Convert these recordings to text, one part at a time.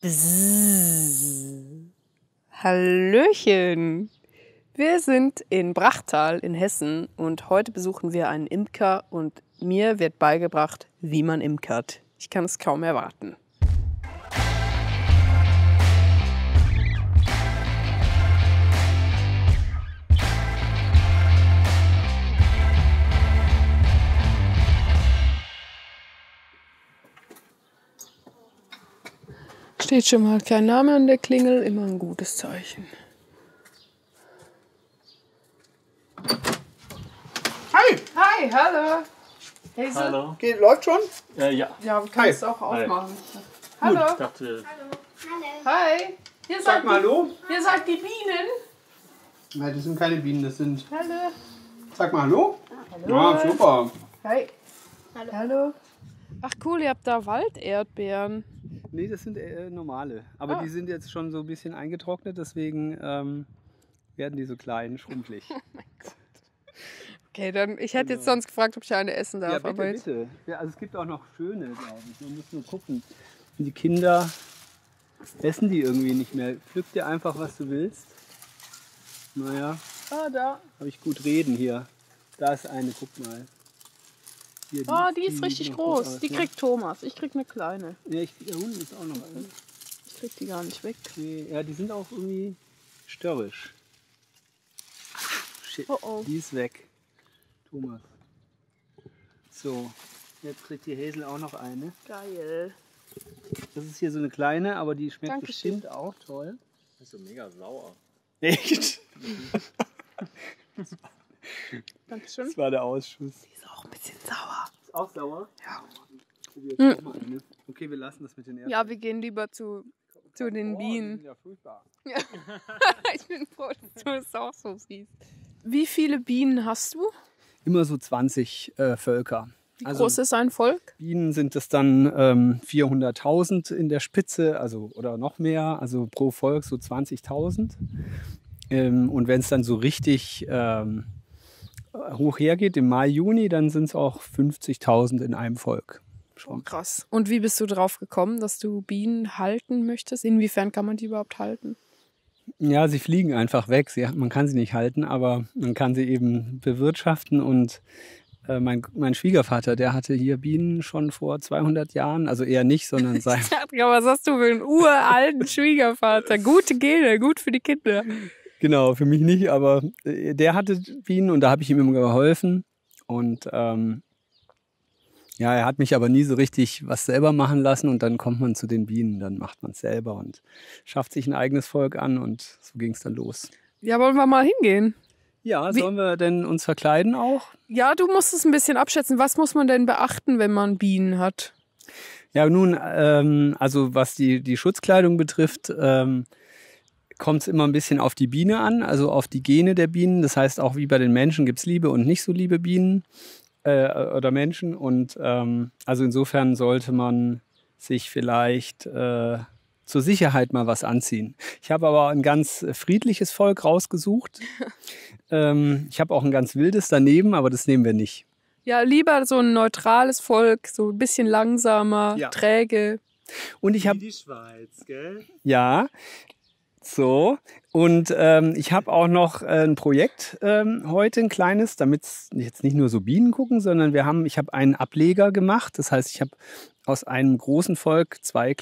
Bzzz. Hallöchen! Wir sind in Brachtal in Hessen und heute besuchen wir einen Imker und mir wird beigebracht, wie man imkert. Ich kann es kaum erwarten. Steht schon mal kein Name an der Klingel, immer ein gutes Zeichen. Hi! Hi, hallo! Hazel? Hallo. Läuft schon? Ja. Ja, wir können es auch aufmachen. Hallo. Hallo! Ich dachte, Hi! Hier Sag mal hallo. Ihr seid die Bienen! Nein, das sind keine Bienen, das sind... Hallo! Sag mal hallo. Hallo! Ja, super. Hi! Hallo! Ach cool, ihr habt da Walderdbeeren. Nee, das sind normale. Aber die sind jetzt schon so ein bisschen eingetrocknet, deswegen werden die so klein, schrumpelig. Oh mein Gott. Okay, dann, ich hätte jetzt sonst gefragt, ob ich eine essen darf. Ja, bitte, aber jetzt... bitte. Ja, also es gibt auch noch schöne, glaube ich. Man muss nur gucken. Und die Kinder essen die irgendwie nicht mehr. Pflück dir einfach, was du willst. Naja, da. habe ich gut reden hier. Da ist eine, guck mal. Hier, Die ist richtig sieht noch gut groß. aus, Die ne? kriegt Thomas. Ich krieg eine kleine. Ja, da unten ist auch noch eine. Ich krieg die gar nicht weg. Nee, ja, die sind auch irgendwie störrisch. Shit, Oh oh. die ist weg. Thomas. So, jetzt kriegt die Hazel auch noch eine. Geil. Das ist hier so eine kleine, aber die schmeckt Dankeschön. bestimmt auch toll. das ist so mega sauer. Echt? Dankeschön. Das war der Ausschuss. Die ist auch ein bisschen sauer. Ist auch sauer? Ja. Probier jetzt auch mal eine. Okay, wir lassen das mit den Erdbeeren. Ja, wir gehen lieber zu den Die sind Bienen. ja furchtbar. Ich bin froh, dass du es auch so siehst. Wie viele Bienen hast du? Immer so 20 Völker. Wie groß ist ein Volk? Bienen sind es dann 400.000 in der Spitze, also oder noch mehr, also pro Volk so 20.000. Und wenn es dann so richtig hoch hergeht, im Mai, Juni, dann sind es auch 50.000 in einem Volk. Schon. Krass. Und wie bist du drauf gekommen, dass du Bienen halten möchtest? Inwiefern kann man die überhaupt halten? Ja, sie fliegen einfach weg. Man kann sie nicht halten, aber man kann sie eben bewirtschaften. Und mein Schwiegervater, der hatte hier Bienen schon vor 200 Jahren, also eher nicht, sondern sein... Ja, was hast du für einen uralten Schwiegervater? Gute Gene, gut für die Kinder. Genau, für mich nicht, aber der hatte Bienen und da habe ich ihm immer geholfen. Und ja, er hat mich aber nie so richtig was selber machen lassen und dann kommt man zu den Bienen, dann macht man es selber und schafft sich ein eigenes Volk an und so ging es dann los. Ja, wollen wir mal hingehen? Ja, sollen wir denn uns verkleiden auch? Ja, du musst es ein bisschen abschätzen. Was muss man denn beachten, wenn man Bienen hat? Ja, nun, also was die Schutzkleidung betrifft, kommt es immer ein bisschen auf die Biene an, also auf die Gene der Bienen. Das heißt, auch wie bei den Menschen gibt es liebe und nicht so liebe Bienen oder Menschen. Und also insofern sollte man sich vielleicht zur Sicherheit mal was anziehen. Ich habe aber ein ganz friedliches Volk rausgesucht. Ich habe auch ein ganz wildes daneben, aber das nehmen wir nicht. Ja, lieber so ein neutrales Volk, so ein bisschen langsamer, Ja. träge. Und ich habe die Schweiz, gell? ja. So, und ich habe auch noch ein Projekt heute, ein kleines, damit jetzt nicht nur so Bienen gucken, sondern ich habe einen Ableger gemacht. Das heißt, ich habe aus einem großen Volk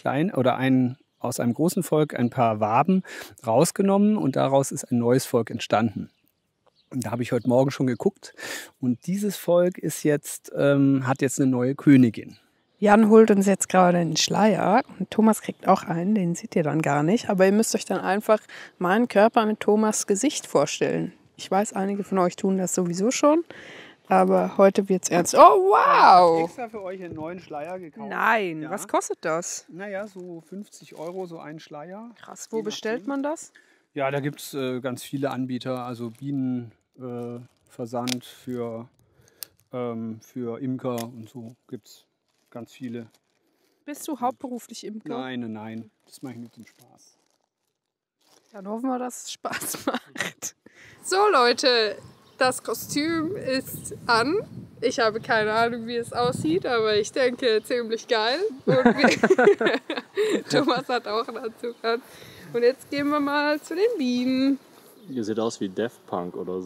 aus einem großen Volk ein paar Waben rausgenommen und daraus ist ein neues Volk entstanden. Und da habe ich heute Morgen schon geguckt und dieses Volk ist jetzt, hat jetzt eine neue Königin. Jan holt uns jetzt gerade einen Schleier und Thomas kriegt auch einen, den seht ihr dann gar nicht. Aber ihr müsst euch dann einfach meinen Körper mit Thomas' Gesicht vorstellen. Ich weiß, einige von euch tun das sowieso schon, aber heute wird's ernst. Oh, Ich habe wow! extra für euch einen neuen Schleier gekauft. Nein, Ja. was kostet das? Naja, so 50 € so ein Schleier. Krass, wo Je bestellt nachdem. man das? Ja, da gibt es ganz viele Anbieter, also Bienenversand für Imker und so gibt es ganz viele. Bist du hauptberuflich Imker? Nein, das mache ich mit dem Spaß. Dann hoffen wir, dass es Spaß macht. So Leute, das Kostüm ist an. Ich habe keine Ahnung, wie es aussieht, aber ich denke ziemlich geil. Und Thomas hat auch einen Anzug an. Und jetzt gehen wir mal zu den Bienen. Ihr seht aus wie Daft Punk oder so.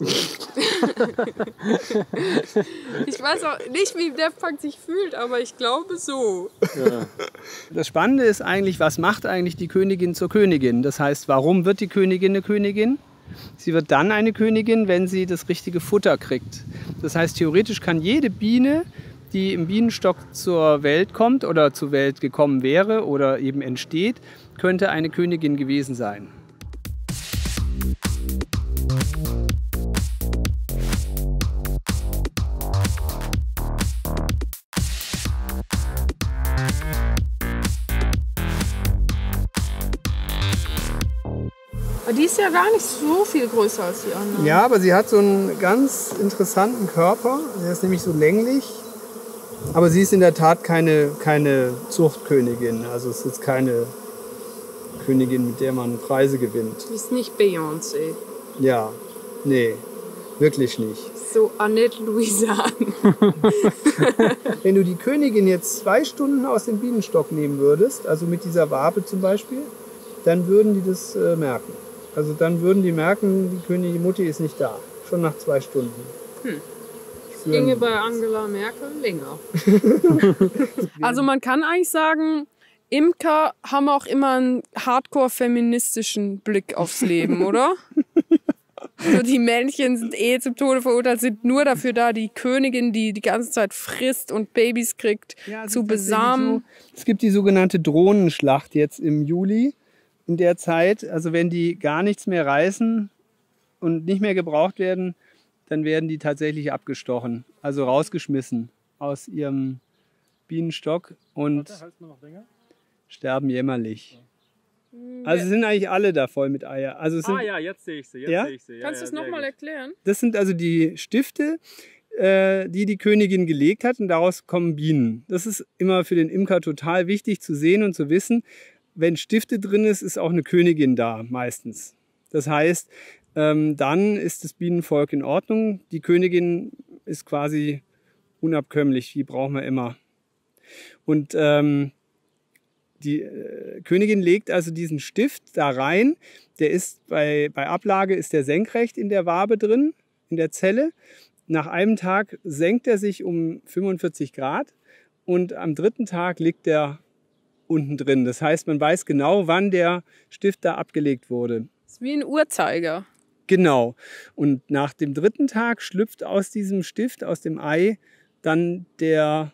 Ich weiß auch nicht, wie Daft Punk sich fühlt, aber ich glaube so. Ja. Das Spannende ist eigentlich, was macht eigentlich die Königin zur Königin? Das heißt, warum wird die Königin eine Königin? Sie wird dann eine Königin, wenn sie das richtige Futter kriegt. Das heißt, theoretisch kann jede Biene, die im Bienenstock zur Welt kommt oder zur Welt gekommen wäre oder eben entsteht, könnte eine Königin gewesen sein. Aber die ist ja gar nicht so viel größer als die anderen. Ja, aber sie hat so einen ganz interessanten Körper. Der ist nämlich so länglich. Aber sie ist in der Tat keine Zuchtkönigin. Also es ist keine Königin, mit der man Preise gewinnt. Die ist nicht Beyoncé. Ja, nee, wirklich nicht. So Annette Louisanne. Wenn du die Königin jetzt 2 Stunden aus dem Bienenstock nehmen würdest, also mit dieser Wabe zum Beispiel, dann würden die das merken. Also dann würden die merken, die Königin Mutti ist nicht da. Schon nach 2 Stunden. Ginge bei Angela Merkel länger. Also man kann eigentlich sagen, Imker haben auch immer einen hardcore-feministischen Blick aufs Leben, oder? So, die Männchen sind zum Tode verurteilt, sind nur dafür da, die Königin, die die ganze Zeit frisst und Babys kriegt, zu besamen. Es gibt die sogenannte Drohnenschlacht jetzt im Juli in der Zeit. Also wenn die gar nichts mehr reißen und nicht mehr gebraucht werden, dann werden die tatsächlich abgestochen, also rausgeschmissen aus ihrem Bienenstock und sterben jämmerlich. Also sind eigentlich alle da voll mit Eier. Also es sind, ja, jetzt sehe ich sie. Kannst du es nochmal erklären? das sind also die Stifte, die die Königin gelegt hat und daraus kommen Bienen. Das ist immer für den Imker total wichtig zu sehen und zu wissen, wenn Stifte drin ist, ist auch eine Königin da meistens. Das heißt, dann ist das Bienenvolk in Ordnung. Die Königin ist quasi unabkömmlich, die brauchen wir immer. Und die Königin legt also diesen Stift da rein. Der ist bei Ablage ist der senkrecht in der Wabe drin, in der Zelle. Nach einem Tag senkt er sich um 45 Grad und am 3. Tag liegt er unten drin. Das heißt, man weiß genau, wann der Stift da abgelegt wurde. Das ist wie ein Uhrzeiger. Genau. Und nach dem 3. Tag schlüpft aus diesem Stift, aus dem Ei, dann der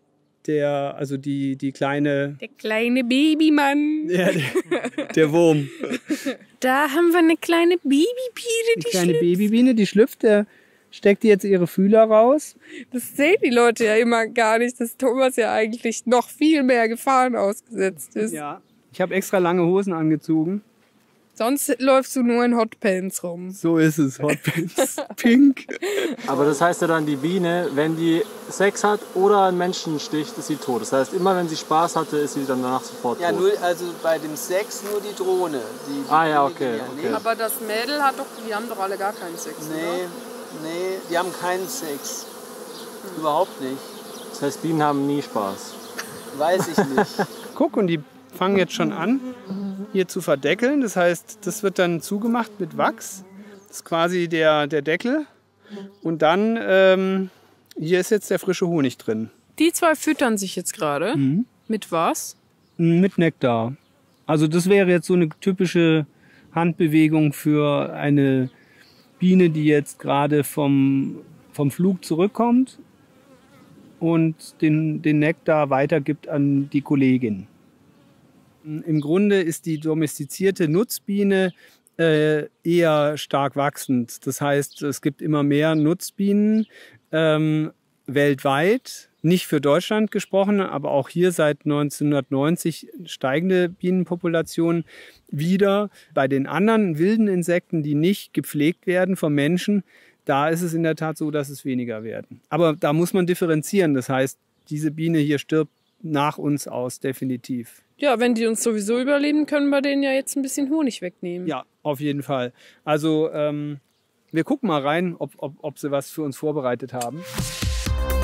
kleine... Der kleine Babymann. Ja, der Wurm. Da haben wir eine kleine Babybiene, Die kleine Babybiene, die schlüpft, der steckt jetzt ihre Fühler raus. Das sehen die Leute ja immer gar nicht, dass Thomas ja eigentlich noch viel mehr Gefahren ausgesetzt ist. Ja. Ich habe extra lange Hosen angezogen. Sonst läufst du nur in Hotpants rum. So ist es, Hotpants, pink. Aber das heißt ja dann, die Biene, wenn die Sex hat oder einen Menschen sticht, ist sie tot. Das heißt, immer wenn sie Spaß hatte, ist sie danach sofort tot. Ja, nur, also bei dem Sex nur die Drohne. Okay. Aber das Mädel die haben doch alle gar keinen Sex, Nee, die haben keinen Sex. Überhaupt nicht. Das heißt, Bienen haben nie Spaß. Weiß ich nicht. Guck, und die fangen jetzt schon an, hier zu verdeckeln. Das heißt, das wird dann zugemacht mit Wachs. Das ist quasi der Deckel. Und dann, hier ist jetzt der frische Honig drin. Die 2 füttern sich jetzt gerade. Mit was? Mit Nektar. Also das wäre jetzt so eine typische Handbewegung für eine Biene, die jetzt gerade vom Flug zurückkommt und den Nektar weitergibt an die Kollegin. Im Grunde ist die domestizierte Nutzbiene eher stark wachsend. Das heißt, es gibt immer mehr Nutzbienen weltweit. Nicht für Deutschland gesprochen, aber auch hier seit 1990 steigende Bienenpopulation wieder. Bei den anderen wilden Insekten, die nicht gepflegt werden vom Menschen, da ist es in der Tat so, dass es weniger werden. Aber da muss man differenzieren. Das heißt, diese Biene hier stirbt nach uns aus, definitiv. Ja, wenn die uns sowieso überleben, können wir denen ja jetzt ein bisschen Honig wegnehmen. Ja, auf jeden Fall. Also wir gucken mal rein, ob sie was für uns vorbereitet haben.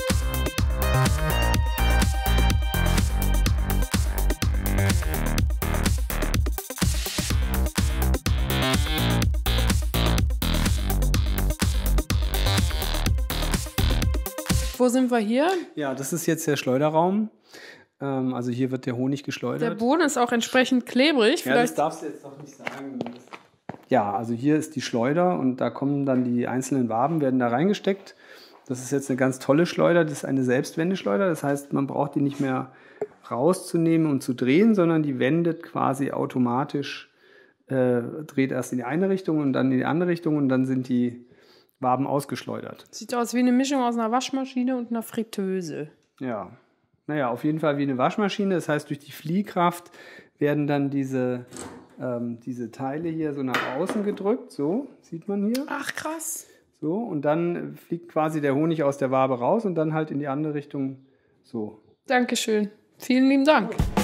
wo sind wir hier? Ja, das ist jetzt der Schleuderraum. Also hier wird der Honig geschleudert. Der Boden ist auch entsprechend klebrig. Ja, das darfst du jetzt doch nicht sagen. Ja, also hier ist die Schleuder und da kommen dann die einzelnen Waben, werden da reingesteckt. Das ist jetzt eine ganz tolle Schleuder, das ist eine Selbstwendeschleuder. Das heißt, man braucht die nicht mehr rauszunehmen und zu drehen, sondern die wendet quasi automatisch, dreht erst in die eine Richtung und dann in die andere Richtung und dann sind die Waben ausgeschleudert. Sieht aus wie eine Mischung aus einer Waschmaschine und einer Fritteuse. Ja, naja, auf jeden Fall wie eine Waschmaschine. Das heißt, durch die Fliehkraft werden dann diese Teile hier so nach außen gedrückt. So, sieht man hier. Ach, krass. So, und dann fliegt quasi der Honig aus der Wabe raus und dann halt in die andere Richtung so. Dankeschön. Vielen lieben Dank.